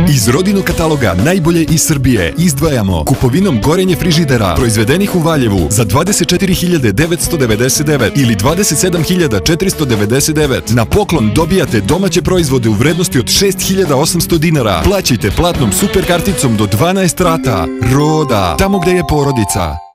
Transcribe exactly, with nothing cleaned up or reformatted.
Iz Rodinog kataloga najbolje iz Srbije izdvajamo kupovinom Gorenje frižidera proizvedenih u Valjevu za dvadeset četiri hiljade devetsto devedeset devet ili dvadeset sedam hiljada četiristo devedeset devet. Na poklon dobijate domaće proizvode u vrednosti od šest hiljada osamsto dinara. Plaćajte platnom super karticom do dvanaest rata. Roda, tamo gde je porodica.